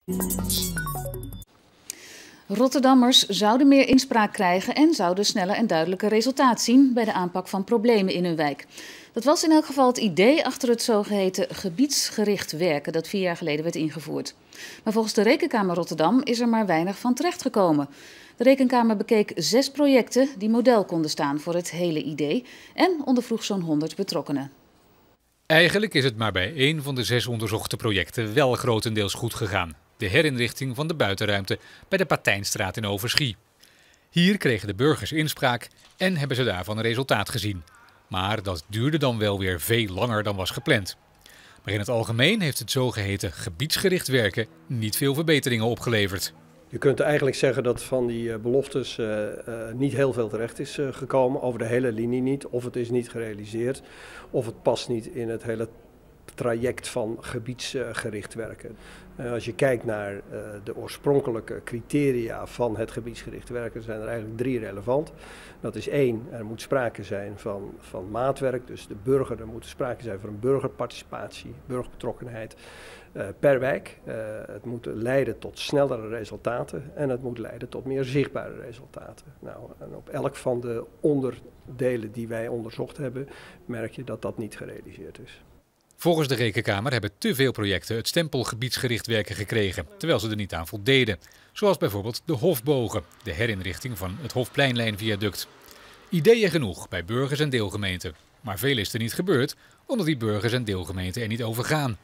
Rotterdammers zouden meer inspraak krijgen en zouden sneller en duidelijker resultaat zien bij de aanpak van problemen in hun wijk. Dat was in elk geval het idee achter het zogeheten gebiedsgericht werken dat 4 jaar geleden werd ingevoerd. Maar volgens de Rekenkamer Rotterdam is er maar weinig van terechtgekomen. De Rekenkamer bekeek 6 projecten die model konden staan voor het hele idee en ondervroeg zo'n 100 betrokkenen. Eigenlijk is het maar bij 1 van de 6 onderzochte projecten wel grotendeels goed gegaan. De herinrichting van de buitenruimte bij de Patijnstraat in Overschie. Hier kregen de burgers inspraak en hebben ze daarvan een resultaat gezien. Maar dat duurde dan wel weer veel langer dan was gepland. Maar in het algemeen heeft het zogeheten gebiedsgericht werken niet veel verbeteringen opgeleverd. Je kunt eigenlijk zeggen dat van die beloftes niet heel veel terecht is gekomen, over de hele linie niet. Of het is niet gerealiseerd, of het past niet in het hele traject van gebiedsgericht werken. Als je kijkt naar de oorspronkelijke criteria van het gebiedsgericht werken, zijn er eigenlijk 3 relevant. Dat is 1, er moet sprake zijn van maatwerk, dus de burger, er moet sprake zijn van een burgerparticipatie, burgerbetrokkenheid per wijk. Het moet leiden tot snellere resultaten en het moet leiden tot meer zichtbare resultaten. Nou, en op elk van de onderdelen die wij onderzocht hebben, merk je dat dat niet gerealiseerd is. Volgens de Rekenkamer hebben te veel projecten het stempel gebiedsgericht werken gekregen, terwijl ze er niet aan voldeden. Zoals bijvoorbeeld de Hofbogen, de herinrichting van het Hofpleinlijnviaduct. Ideeën genoeg bij burgers en deelgemeenten. Maar veel is er niet gebeurd, omdat die burgers en deelgemeenten er niet over gaan.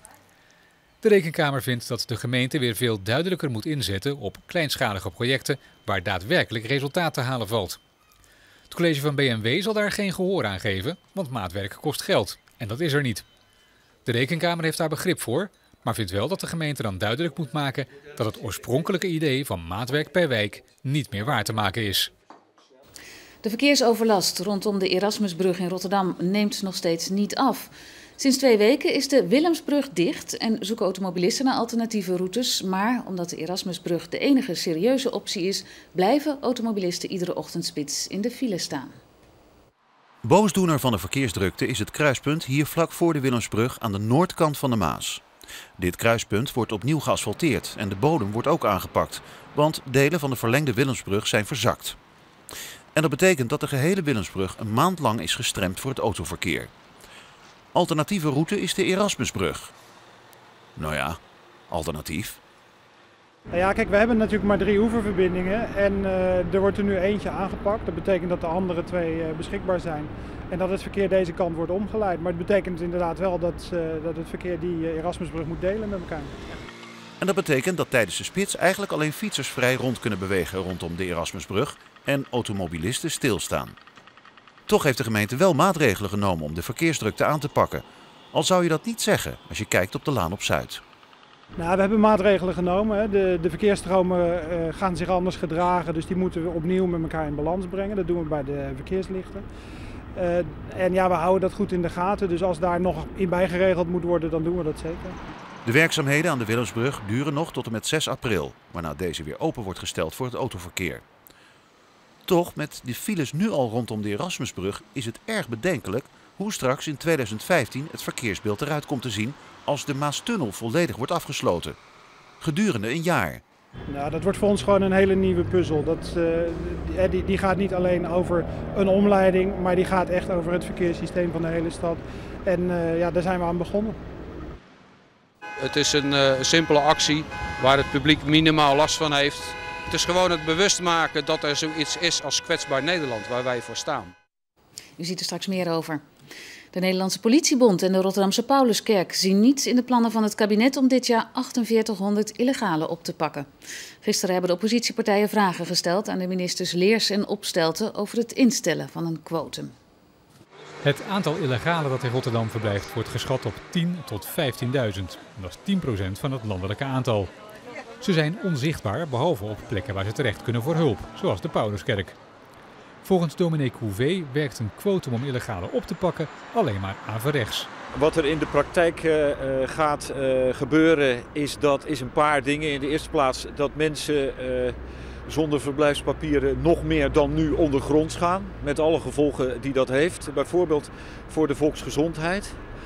De Rekenkamer vindt dat de gemeente weer veel duidelijker moet inzetten op kleinschalige projecten waar daadwerkelijk resultaat te halen valt. Het college van BMW zal daar geen gehoor aan geven, want maatwerk kost geld. En dat is er niet. De Rekenkamer heeft daar begrip voor, maar vindt wel dat de gemeente dan duidelijk moet maken dat het oorspronkelijke idee van maatwerk per wijk niet meer waar te maken is. De verkeersoverlast rondom de Erasmusbrug in Rotterdam neemt nog steeds niet af. Sinds 2 weken is de Willemsbrug dicht en zoeken automobilisten naar alternatieve routes. Maar omdat de Erasmusbrug de enige serieuze optie is, blijven automobilisten iedere ochtendspits in de file staan. Boosdoener van de verkeersdrukte is het kruispunt hier vlak voor de Willemsbrug aan de noordkant van de Maas. Dit kruispunt wordt opnieuw geasfalteerd en de bodem wordt ook aangepakt, want delen van de verlengde Willemsbrug zijn verzakt. En dat betekent dat de gehele Willemsbrug een maand lang is gestremd voor het autoverkeer. Alternatieve route is de Erasmusbrug. Nou ja, alternatief. Nou ja, kijk, we hebben natuurlijk maar 3 oeververbindingen en er wordt er nu eentje aangepakt. Dat betekent dat de andere 2 beschikbaar zijn en dat het verkeer deze kant wordt omgeleid. Maar het betekent inderdaad wel dat het verkeer die Erasmusbrug moet delen met elkaar. En dat betekent dat tijdens de spits eigenlijk alleen fietsers vrij rond kunnen bewegen rondom de Erasmusbrug en automobilisten stilstaan. Toch heeft de gemeente wel maatregelen genomen om de verkeersdrukte aan te pakken. Al zou je dat niet zeggen als je kijkt op de Laan op Zuid. Nou, we hebben maatregelen genomen. De verkeersstromen gaan zich anders gedragen, dus die moeten we opnieuw met elkaar in balans brengen. Dat doen we bij de verkeerslichten. En ja, we houden dat goed in de gaten, dus als daar nog in bijgeregeld moet worden, dan doen we dat zeker. De werkzaamheden aan de Willemsbrug duren nog tot en met 6 april, waarna deze weer open wordt gesteld voor het autoverkeer. Toch, met de files nu al rondom de Erasmusbrug, is het erg bedenkelijk hoe straks in 2015 het verkeersbeeld eruit komt te zien als de Maastunnel volledig wordt afgesloten. Gedurende een jaar. Nou, dat wordt voor ons gewoon een hele nieuwe puzzel. Die gaat niet alleen over een omleiding, maar die gaat echt over het verkeerssysteem van de hele stad. En ja, daar zijn we aan begonnen. Het is een simpele actie waar het publiek minimaal last van heeft. Het is gewoon het bewust maken dat er zoiets is als kwetsbaar Nederland waar wij voor staan. U ziet er straks meer over. De Nederlandse Politiebond en de Rotterdamse Pauluskerk zien niets in de plannen van het kabinet om dit jaar 4800 illegalen op te pakken. Gisteren hebben de oppositiepartijen vragen gesteld aan de ministers Leers en Opstelten over het instellen van een quotum. Het aantal illegalen dat in Rotterdam verblijft wordt geschat op 10 tot 15.000. Dat is 10% van het landelijke aantal. Ze zijn onzichtbaar, behalve op plekken waar ze terecht kunnen voor hulp, zoals de Pauluskerk. Volgens dominee Couvé werkt een quotum om illegalen op te pakken alleen maar averechts. Wat er in de praktijk gaat gebeuren is een paar dingen. In de eerste plaats dat mensen zonder verblijfspapieren nog meer dan nu ondergronds gaan. Met alle gevolgen die dat heeft. Bijvoorbeeld voor de volksgezondheid.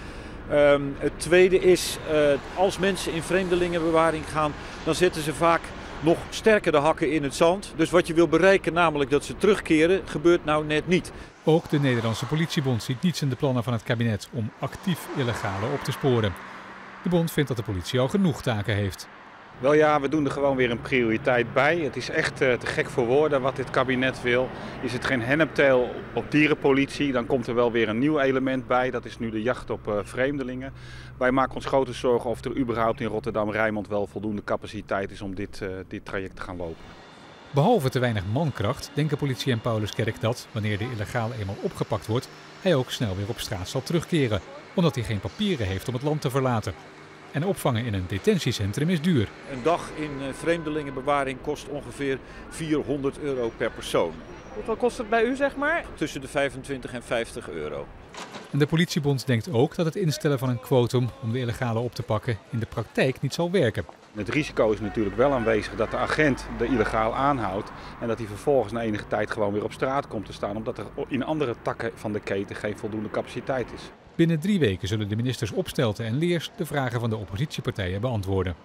Het tweede is, als mensen in vreemdelingenbewaring gaan, dan zetten ze vaak nog sterker de hakken in het zand. Dus wat je wil bereiken, namelijk dat ze terugkeren, gebeurt nou net niet. Ook de Nederlandse politiebond ziet niets in de plannen van het kabinet om actief illegale op te sporen. De bond vindt dat de politie al genoeg taken heeft. Wel ja, we doen er gewoon weer een prioriteit bij. Het is echt te gek voor woorden wat dit kabinet wil. Is het geen hennepteel op dierenpolitie, dan komt er wel weer een nieuw element bij. Dat is nu de jacht op vreemdelingen. Wij maken ons grote zorgen of er überhaupt in Rotterdam-Rijnmond wel voldoende capaciteit is om dit traject te gaan lopen. Behalve te weinig mankracht denken politie en Pauluskerk dat, wanneer de illegale eenmaal opgepakt wordt, hij ook snel weer op straat zal terugkeren, omdat hij geen papieren heeft om het land te verlaten. En opvangen in een detentiecentrum is duur. Een dag in vreemdelingenbewaring kost ongeveer €400 per persoon. Hoeveel kost het bij u, zeg maar? Tussen de 25 en €50. En de politiebond denkt ook dat het instellen van een quotum om de illegale op te pakken in de praktijk niet zal werken. Het risico is natuurlijk wel aanwezig dat de agent de illegaal aanhoudt en dat hij vervolgens na enige tijd gewoon weer op straat komt te staan, omdat er in andere takken van de keten geen voldoende capaciteit is. Binnen 3 weken zullen de ministers Opstelten en Leers de vragen van de oppositiepartijen beantwoorden.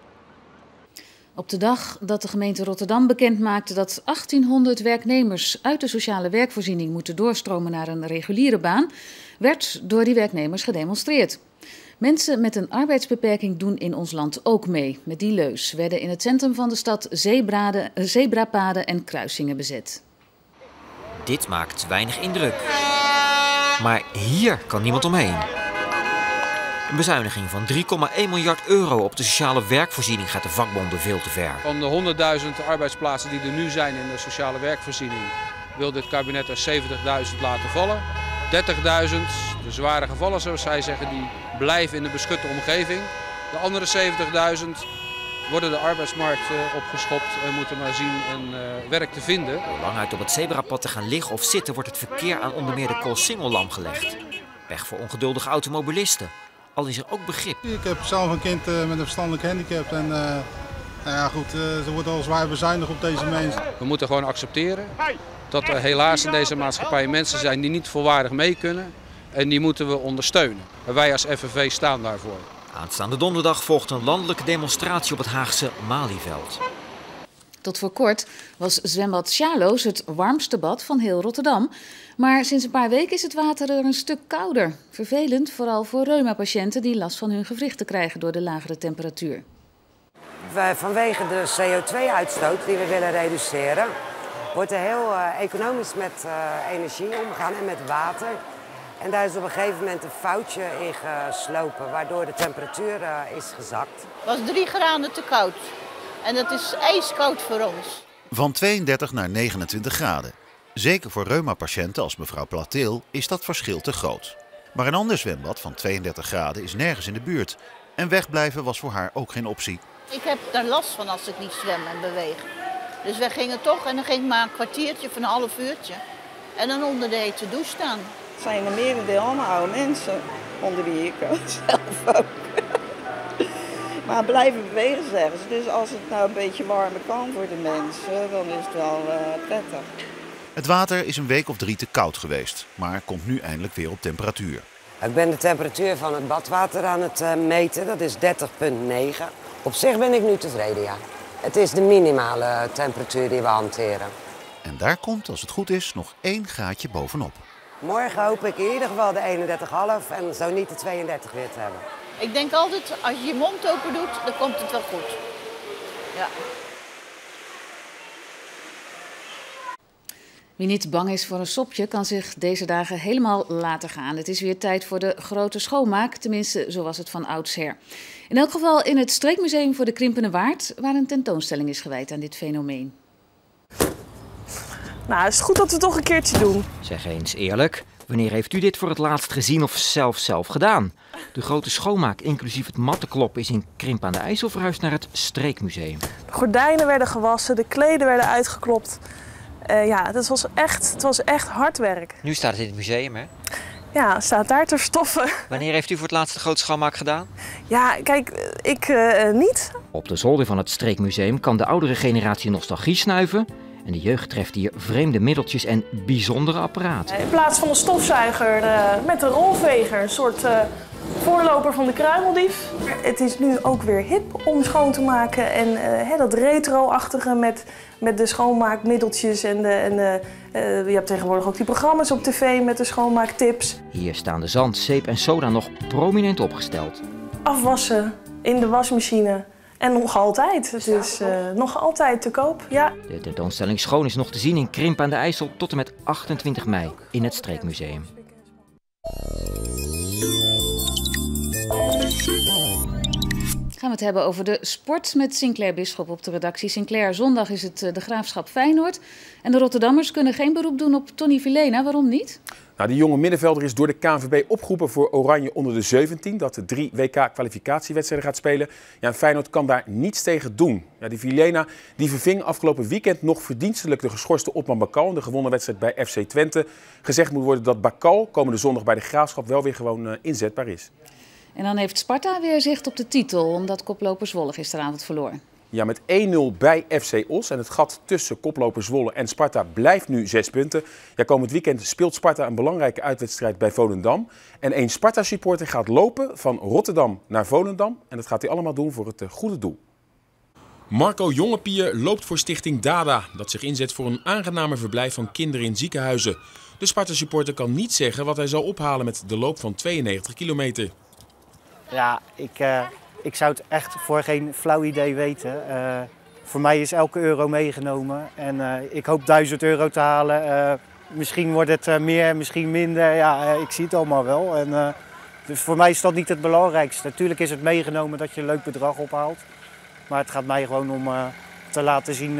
Op de dag dat de gemeente Rotterdam bekend maakte dat 1800 werknemers uit de sociale werkvoorziening moeten doorstromen naar een reguliere baan, werd door die werknemers gedemonstreerd. Mensen met een arbeidsbeperking doen in ons land ook mee. Met die leus werden in het centrum van de stad zebrapaden en kruisingen bezet. Dit maakt weinig indruk. Maar hier kan niemand omheen. Een bezuiniging van €3,1 miljard op de sociale werkvoorziening gaat de vakbonden veel te ver. Van de 100.000 arbeidsplaatsen die er nu zijn in de sociale werkvoorziening wil dit kabinet er 70.000 laten vallen. 30.000, de zware gevallen zoals zij zeggen, die blijven in de beschutte omgeving. De andere 70.000 worden de arbeidsmarkt opgeschopt en moeten maar zien een werk te vinden. Door lang uit op het zebrapad te gaan liggen of zitten wordt het verkeer aan onder meer de Koolsingel lam gelegd. Weg voor ongeduldige automobilisten. Al is er ook begrip. Ik heb zelf een kind met een verstandelijk handicap en ze wordt al zwaar bezuinigd op deze mensen. We moeten gewoon accepteren dat er helaas in deze maatschappij mensen zijn die niet volwaardig mee kunnen en die moeten we ondersteunen. En wij als FNV staan daarvoor. Aanstaande donderdag volgt een landelijke demonstratie op het Haagse Malieveld. Tot voor kort was zwembad Sjaloos het warmste bad van heel Rotterdam. Maar sinds een paar weken is het water er een stuk kouder. Vervelend, vooral voor reumapatiënten die last van hun gewrichten krijgen door de lagere temperatuur. Vanwege de CO2-uitstoot die we willen reduceren, wordt er heel economisch met energie omgegaan en met water. En daar is op een gegeven moment een foutje in geslopen, waardoor de temperatuur is gezakt. Het was 3 graden te koud. En dat is ijskoud voor ons. Van 32 naar 29 graden. Zeker voor reumapatiënten als mevrouw Plateel is dat verschil te groot. Maar een ander zwembad van 32 graden is nergens in de buurt. En wegblijven was voor haar ook geen optie. Ik heb daar last van als ik niet zwem en beweeg. Dus wij gingen toch en dan ging ik maar een kwartiertje of een half uurtje. En dan onder de hete douche staan. Het zijn een merendeel allemaal oude mensen onder wie ik zelf ook. Maar blijven bewegen zeggen ze. Dus als het nou een beetje warmer kan voor de mensen, dan is het wel prettig. Het water is een week of 3 te koud geweest, maar komt nu eindelijk weer op temperatuur. Ik ben de temperatuur van het badwater aan het meten, dat is 30,9. Op zich ben ik nu tevreden, ja. Het is de minimale temperatuur die we hanteren. En daar komt, als het goed is, nog 1 graadje bovenop. Morgen hoop ik in ieder geval de 31,5 en zo niet de 32 weer te hebben. Ik denk altijd, als je je mond open doet, dan komt het wel goed. Ja. Wie niet bang is voor een sopje, kan zich deze dagen helemaal laten gaan. Het is weer tijd voor de grote schoonmaak, tenminste zo was het van oudsher. In elk geval in het Streekmuseum voor de Krimpende Waard, waar een tentoonstelling is gewijd aan dit fenomeen. Nou, het is goed dat we het toch een keertje doen. Zeg eens eerlijk, wanneer heeft u dit voor het laatst gezien of zelf gedaan? De grote schoonmaak, inclusief het mattenkloppen, is in Krimp aan de IJssel verhuisd naar het Streekmuseum. De gordijnen werden gewassen, de kleden werden uitgeklopt. Het was echt hard werk. Nu staat het in het museum, hè? Ja, het staat daar ter stoffen. Wanneer heeft u voor het laatst de grote schoonmaak gedaan? Ja, kijk, ik niet. Op de zolder van het Streekmuseum kan de oudere generatie nostalgie snuiven. En de jeugd treft hier vreemde middeltjes en bijzondere apparaten. In plaats van een stofzuiger met een rolveger, een soort Voorloper van de kruimeldief. Het is nu ook weer hip om schoon te maken en dat retro-achtige met de schoonmaakmiddeltjes je hebt tegenwoordig ook die programma's op tv met de schoonmaaktips. Hier staan de zand, zeep en soda nog prominent opgesteld. Afwassen in de wasmachine. En nog altijd. Het is nog altijd te koop, ja. De tentoonstelling Schoon is nog te zien in Krimp aan de IJssel tot en met 28 mei in het Streekmuseum. Gaan we het hebben over de sport met Sinclair Bisschop op de redactie. Sinclair, zondag is het de Graafschap Feyenoord. En de Rotterdammers kunnen geen beroep doen op Tony Vilhena. Waarom niet? Nou, die jonge middenvelder is door de KNVB opgeroepen voor Oranje onder de 17. Dat de 3 WK-kwalificatiewedstrijden gaat spelen. Ja, en Feyenoord kan daar niets tegen doen. Ja, die Vilhena die verving afgelopen weekend nog verdienstelijk de geschorste Otman Bakal in de gewonnen wedstrijd bij FC Twente. Gezegd moet worden dat Bakal komende zondag bij de Graafschap wel weer gewoon inzetbaar is. En dan heeft Sparta weer zicht op de titel, omdat koploper Zwolle gisteravond verloor. Ja, met 1-0 bij FC Os. En het gat tussen koploper Zwolle en Sparta blijft nu 6 punten. Ja, komend weekend speelt Sparta een belangrijke uitwedstrijd bij Volendam. En een Sparta-supporter gaat lopen van Rotterdam naar Volendam. En dat gaat hij allemaal doen voor het goede doel. Marco Jongepier loopt voor stichting Dada, dat zich inzet voor een aangenamer verblijf van kinderen in ziekenhuizen. De Sparta-supporter kan niet zeggen wat hij zal ophalen met de loop van 92 kilometer. Ja, ik zou het echt voor geen flauw idee weten. Voor mij is elke euro meegenomen en ik hoop €1000 te halen. Misschien wordt het meer, misschien minder. Ja, ik zie het allemaal wel. Dus voor mij is dat niet het belangrijkste. Natuurlijk is het meegenomen dat je een leuk bedrag ophaalt. Maar het gaat mij gewoon om te laten zien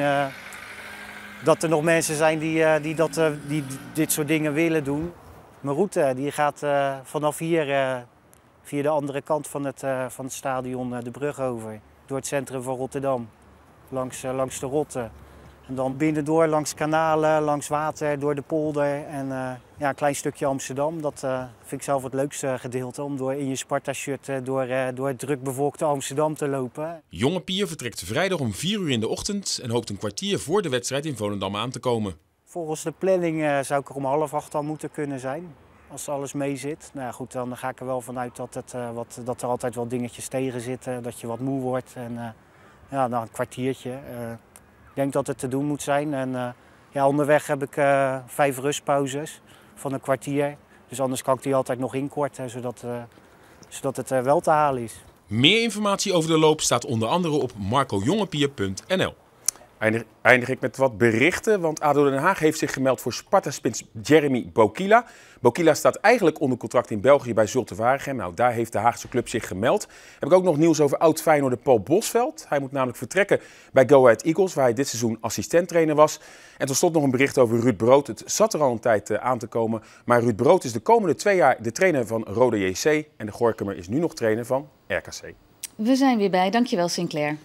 dat er nog mensen zijn die dit soort dingen willen doen. Mijn route die gaat vanaf hier via de andere kant van het stadion de brug over. Door het centrum van Rotterdam, langs de Rotte. En dan binnendoor langs kanalen, langs water, door de polder en een klein stukje Amsterdam. Dat vind ik zelf het leukste gedeelte, om door in je Sparta-shirt door het drukbevolkte Amsterdam te lopen. Jongepier vertrekt vrijdag om 4 uur in de ochtend en hoopt een kwartier voor de wedstrijd in Volendam aan te komen. Volgens de planning zou ik er om 7:30 al moeten kunnen zijn. Als alles mee zit. Nou goed, dan ga ik er wel vanuit dat er altijd wel dingetjes tegen zitten. Dat je wat moe wordt. En een kwartiertje. Ik denk dat het te doen moet zijn. En onderweg heb ik 5 rustpauzes van een kwartier. Dus anders kan ik die altijd nog inkorten, zodat het wel te halen is. Meer informatie over de loop staat onder andere op marcojongepier.nl. Eindig ik met wat berichten, want ADO Den Haag heeft zich gemeld voor Sparta-spits Jeremy Bokila. Bokila staat eigenlijk onder contract in België bij Zulte Waregem. Nou, daar heeft de Haagse club zich gemeld. Heb ik ook nog nieuws over oud-Feyenoorder Paul Bosveld. Hij moet namelijk vertrekken bij Go Ahead Eagles, waar hij dit seizoen assistenttrainer was. En tot slot nog een bericht over Ruud Brood. Het zat er al een tijd aan te komen, maar Ruud Brood is de komende 2 jaar de trainer van Roda JC. En de Gorinchem is nu nog trainer van RKC. We zijn weer bij. Dankjewel, Sinclair.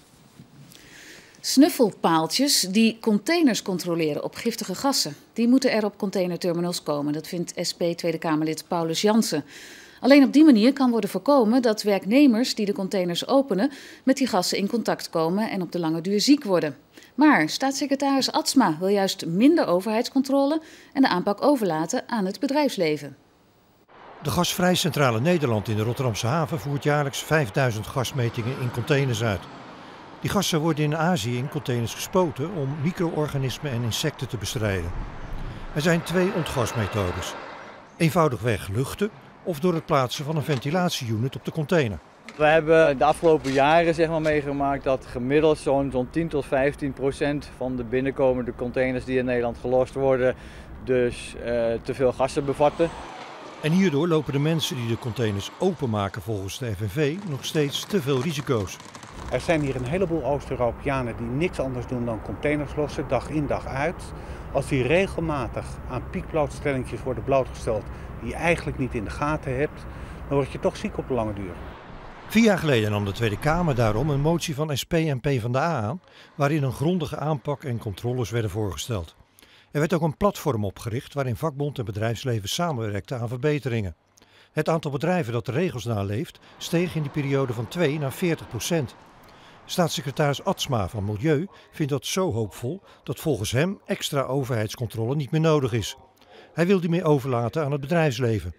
Snuffelpaaltjes die containers controleren op giftige gassen. Die moeten er op containerterminals komen. Dat vindt SP Tweede Kamerlid Paulus Jansen. Alleen op die manier kan worden voorkomen dat werknemers die de containers openen met die gassen in contact komen en op de lange duur ziek worden. Maar staatssecretaris Atsma wil juist minder overheidscontrole en de aanpak overlaten aan het bedrijfsleven. De Gasvrij Centrale Nederland in de Rotterdamse haven voert jaarlijks 5000 gasmetingen in containers uit. Die gassen worden in Azië in containers gespoten om micro-organismen en insecten te bestrijden. Er zijn 2 ontgasmethodes. Eenvoudigweg luchten of door het plaatsen van een ventilatieunit op de container. We hebben de afgelopen jaren meegemaakt dat gemiddeld zo'n 10 tot 15% van de binnenkomende containers die in Nederland gelost worden dus te veel gassen bevatten. En hierdoor lopen de mensen die de containers openmaken volgens de FNV nog steeds te veel risico's. Er zijn hier een heleboel Oost-Europeanen die niks anders doen dan containers lossen, dag in dag uit. Als die regelmatig aan piekblootstellingjes worden blootgesteld die je eigenlijk niet in de gaten hebt, dan word je toch ziek op de lange duur. 4 jaar geleden nam de Tweede Kamer daarom een motie van SP en PvdA aan, waarin een grondige aanpak en controles werden voorgesteld. Er werd ook een platform opgericht waarin vakbond en bedrijfsleven samenwerkten aan verbeteringen. Het aantal bedrijven dat de regels naleeft steeg in die periode van 2 naar 40%. Staatssecretaris Atsma van Milieu vindt dat zo hoopvol dat volgens hem extra overheidscontrole niet meer nodig is. Hij wil die meer overlaten aan het bedrijfsleven.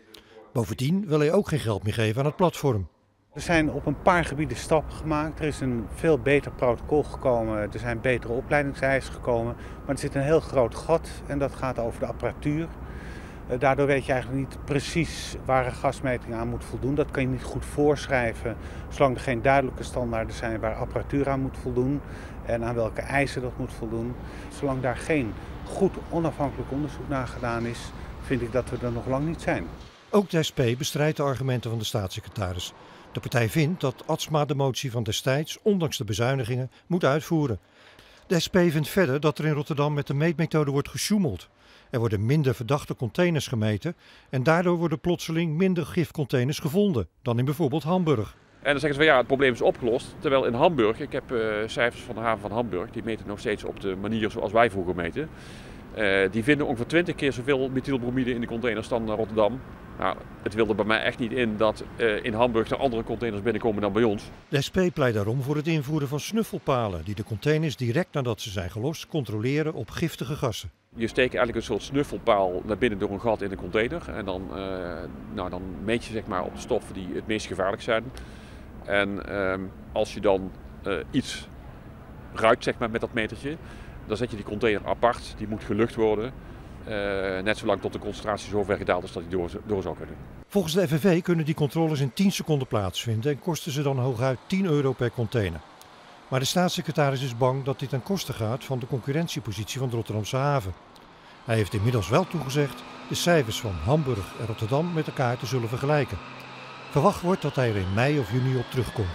Bovendien wil hij ook geen geld meer geven aan het platform. Er zijn op een paar gebieden stappen gemaakt. Er is een veel beter protocol gekomen. Er zijn betere opleidingseisen gekomen. Maar er zit een heel groot gat en dat gaat over de apparatuur. Daardoor weet je eigenlijk niet precies waar een gasmeting aan moet voldoen. Dat kan je niet goed voorschrijven, zolang er geen duidelijke standaarden zijn waar apparatuur aan moet voldoen en aan welke eisen dat moet voldoen. Zolang daar geen goed onafhankelijk onderzoek naar gedaan is, vind ik dat we er nog lang niet zijn. Ook de SP bestrijdt de argumenten van de staatssecretaris. De partij vindt dat Atsma de motie van destijds, ondanks de bezuinigingen, moet uitvoeren. De SP vindt verder dat er in Rotterdam met de meetmethode wordt gesjoemeld. Er worden minder verdachte containers gemeten en daardoor worden plotseling minder gifcontainers gevonden dan in bijvoorbeeld Hamburg. En dan zeggen ze van ja, het probleem is opgelost. Terwijl in Hamburg, ik heb cijfers van de haven van Hamburg, die meten nog steeds op de manier zoals wij vroeger meten. Die vinden ongeveer 20 keer zoveel methylbromide in de containers dan Rotterdam. Nou, het wilde bij mij echt niet in dat in Hamburg er andere containers binnenkomen dan bij ons. De SP pleit daarom voor het invoeren van snuffelpalen die de containers direct nadat ze zijn gelost controleren op giftige gassen. Je steekt eigenlijk een soort snuffelpaal naar binnen door een gat in de container. En dan meet je zeg maar, op de stoffen die het meest gevaarlijk zijn. En als je dan iets ruikt zeg maar, met dat metertje, dan zet je die container apart. Die moet gelucht worden. Net zolang tot de concentratie zo ver gedaald is dat die door zou kunnen. Volgens de FNV kunnen die controles in 10 seconden plaatsvinden en kosten ze dan hooguit €10 per container. Maar de staatssecretaris is bang dat dit ten koste gaat van de concurrentiepositie van de Rotterdamse haven. Hij heeft inmiddels wel toegezegd de cijfers van Hamburg en Rotterdam met elkaar te zullen vergelijken. Verwacht wordt dat hij er in mei of juni op terugkomt.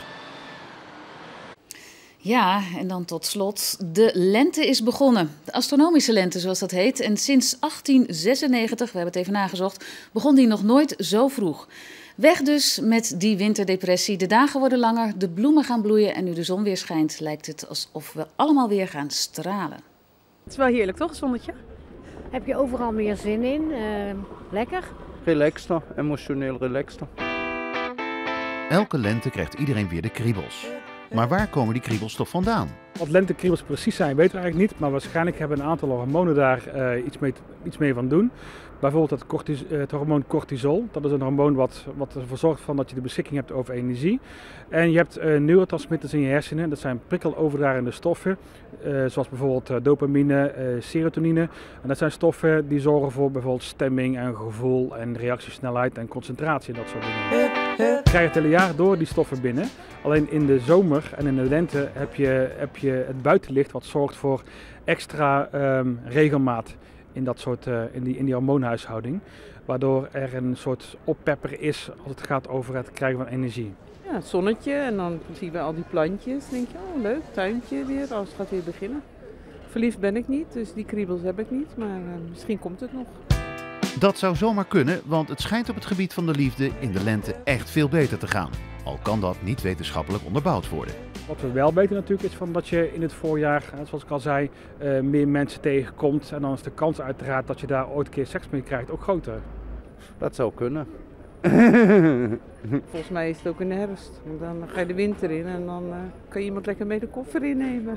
Ja, en dan tot slot. De lente is begonnen. De astronomische lente, zoals dat heet. En sinds 1896, we hebben het even nagezocht, begon die nog nooit zo vroeg. Weg dus met die winterdepressie. De dagen worden langer, de bloemen gaan bloeien en nu de zon weer schijnt, lijkt het alsof we allemaal weer gaan stralen. Het is wel heerlijk, toch, zonnetje? Heb je overal meer zin in? Lekker? Relaxter, emotioneel relaxter. Elke lente krijgt iedereen weer de kriebels. Maar waar komen die kriebels toch vandaan? Wat lentekriebels precies zijn, weten we eigenlijk niet. Maar waarschijnlijk hebben een aantal hormonen daar iets mee van doen. Bijvoorbeeld het hormoon cortisol. Dat is een hormoon wat ervoor zorgt dat je de beschikking hebt over energie. En je hebt neurotransmitters in je hersenen. Dat zijn prikkeloverdragende stoffen. Zoals bijvoorbeeld dopamine, serotonine. En dat zijn stoffen die zorgen voor bijvoorbeeld stemming en gevoel en reactiesnelheid en concentratie en dat soort dingen. Je krijgt het hele jaar door die stoffen binnen. Alleen in de zomer en in de lente heb je het buitenlicht wat zorgt voor extra regelmaat in die hormoonhuishouding. Waardoor er een soort oppepper is als het gaat over het krijgen van energie. Ja, het zonnetje en dan zien we al die plantjes. Dan denk je, oh leuk, tuintje weer, alles gaat weer beginnen. Verliefd ben ik niet, dus die kriebels heb ik niet, maar misschien komt het nog. Dat zou zomaar kunnen, want het schijnt op het gebied van de liefde in de lente echt veel beter te gaan. Al kan dat niet wetenschappelijk onderbouwd worden. Wat we wel weten natuurlijk is dat je in het voorjaar, zoals ik al zei, meer mensen tegenkomt. En dan is de kans uiteraard dat je daar ooit een keer seks mee krijgt ook groter. Dat zou kunnen. Volgens mij is het ook in de herfst. Want dan ga je de winter in en dan kan je iemand lekker mee de koffer innemen.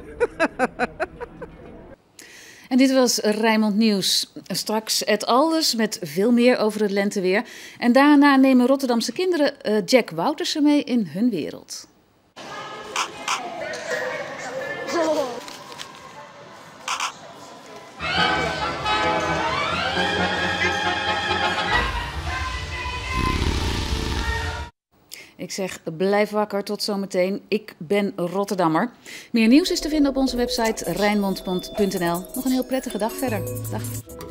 En dit was Rijnmond Nieuws. Straks Ed Alders met veel meer over het lenteweer. En daarna nemen Rotterdamse kinderen Jack Woutersen mee in hun wereld. Ik zeg, blijf wakker, tot zometeen. Ik ben Rotterdammer. Meer nieuws is te vinden op onze website rijnmond.nl. Nog een heel prettige dag verder. Dag.